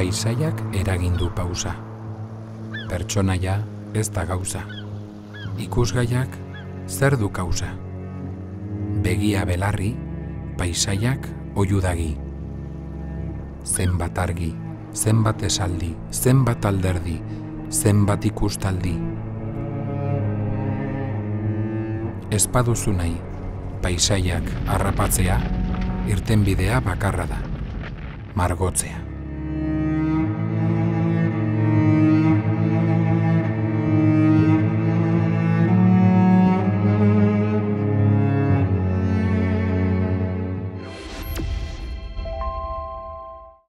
paisaiak eragindu pausa. Pertsonaia ez da gauza. Ikusgaiak zer du kausa. Begia belarri, paisaiak oiudagi. Zenbat argi, zenbat esaldi, zenbat alderdi, zenbat ikustaldi. Ez baduzu nahi, paisaiak harrapatzea, irtenbidea bakarra da, margotzea.